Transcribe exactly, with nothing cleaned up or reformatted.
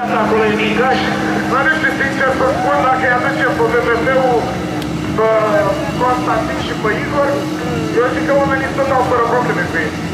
Acolo e Micaș. Nu știu sincer să spun dacă îi aducem pe V V P-ul pe Constantin și pe Igor, eu zic că oamenii stăteau fără probleme cu ei.